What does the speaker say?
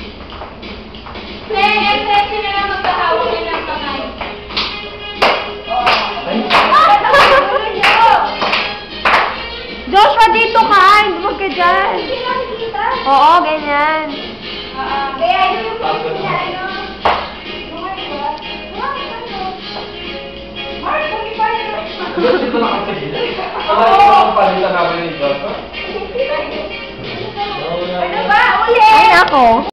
Expression na lang magkahawak na ng kamay. Joshua, dito ka! Hindi mo ka dyan. Hindi nakikita. Oo, ganyan. Kaya yung niya, ano? Mark, kung iba yun. Dito na kasi. Ang palitan namin ni Joshua. Ano ba? Uli! Ay, ako.